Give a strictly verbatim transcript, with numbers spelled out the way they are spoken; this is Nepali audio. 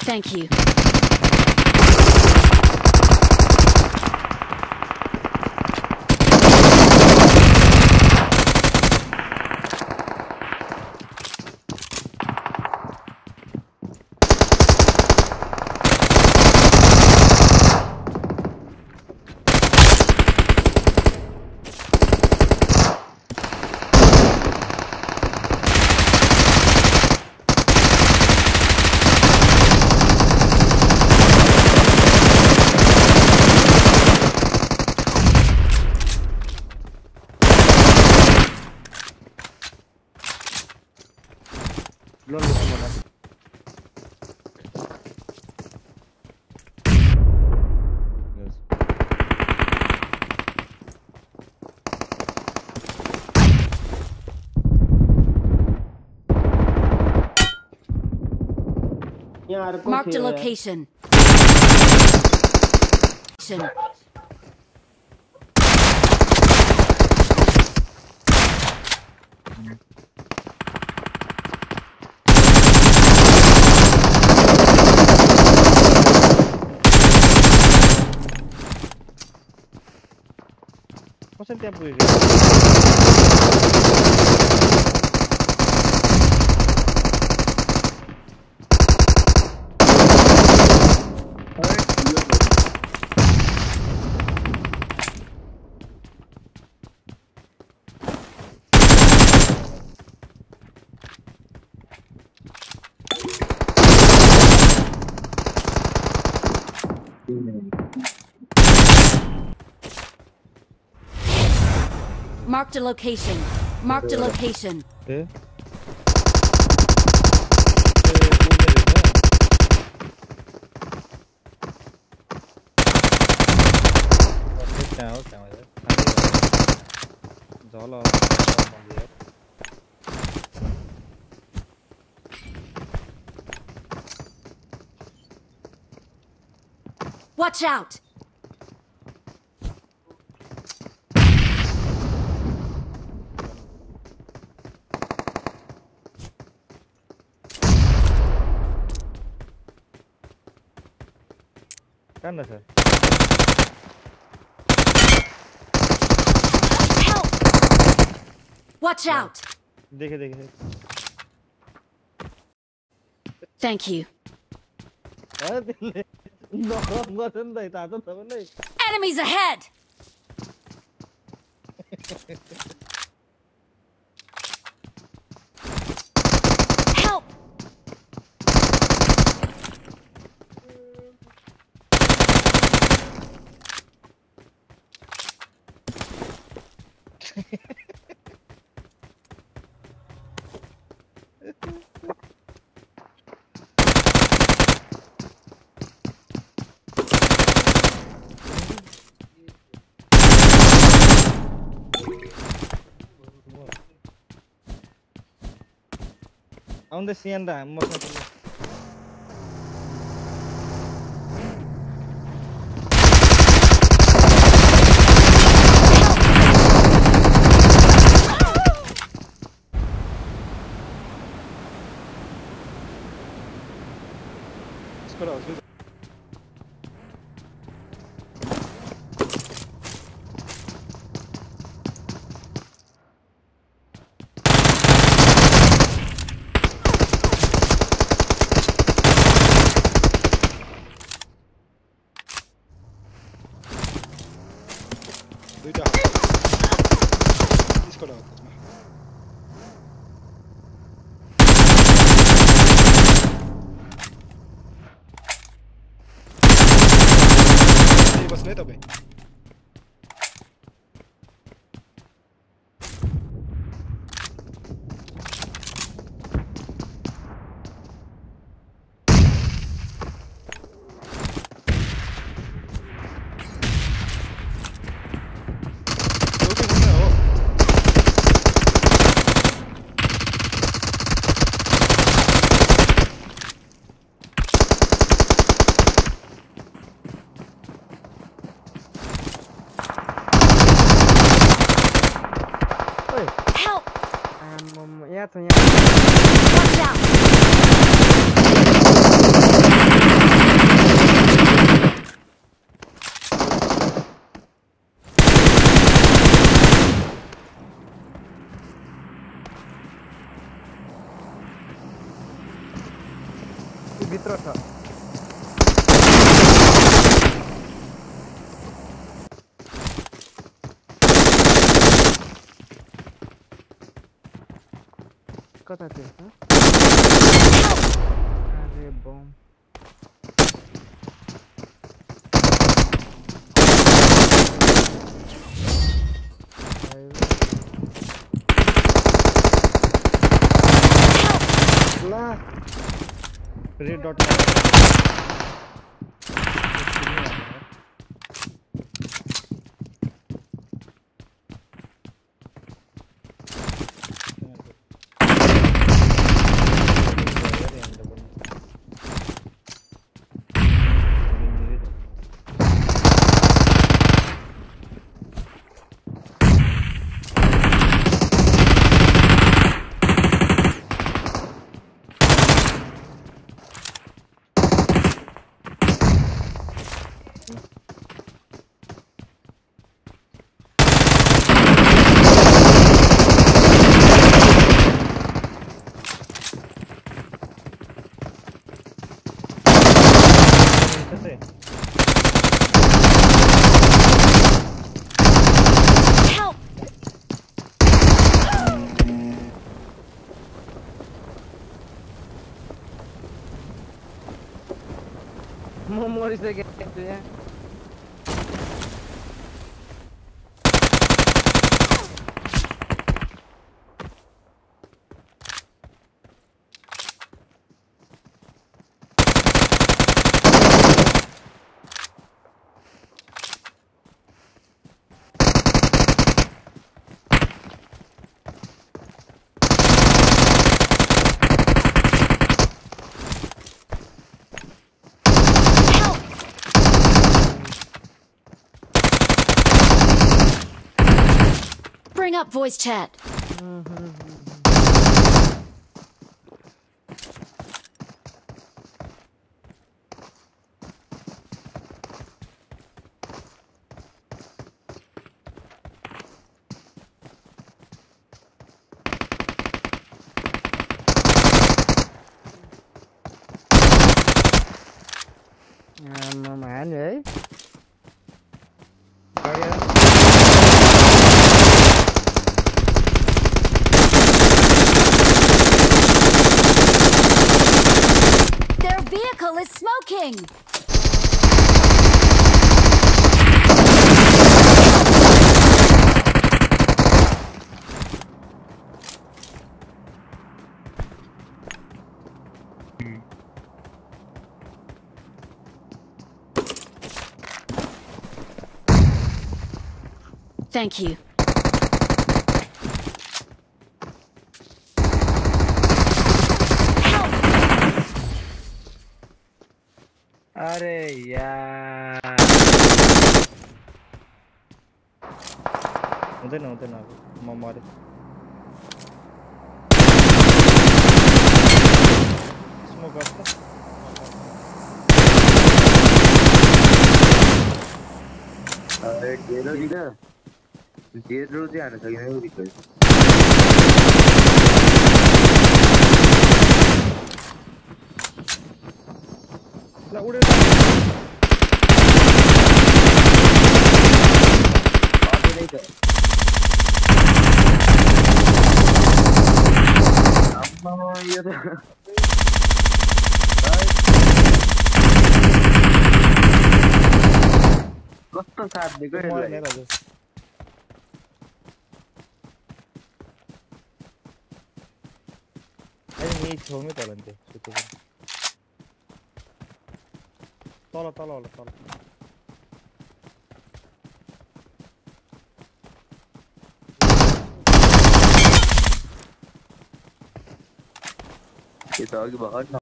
Thank you. Lo lo mana. Yes. Marked a location. कसरी त्यहाँ पुग्यो Marked a location. Marked a location. ए त्यहाँ हो त्यहाँ हो झल Watch out! कहाँ छ Help! Watch out! देखे देखे Thank you. अरे त्यसले नरम गर्छ नि त थाहा छ तपाईलाई Enemies ahead! Help! आउँदै सिएन दा मसँग Espera, os दुईटा इसको लगाओ त्यसमा त्यही बस्ने तपाईं Watch out! त्यो भित्र छ कता थियो त अरे बम ला रेड डॉट म मरिसकेको छु यहाँ Bring up voice chat. आमा मान है Their vehicle is smoking. Thank you. अरे यार हुँदैन हुँदैन अब म मरे स्मोक गर्छ अरे गेरो दिदा गेरो चाहिँ हान्न सकिन यो रिक्वेस्ट ला उडेर आउँदै छ अम्मा यो त कस्तो साथ दिएको मरे नि दाजु अहिले नि छौमै तल नि त्यो सुतेको तल तल होला तल यो त अघि भर्खर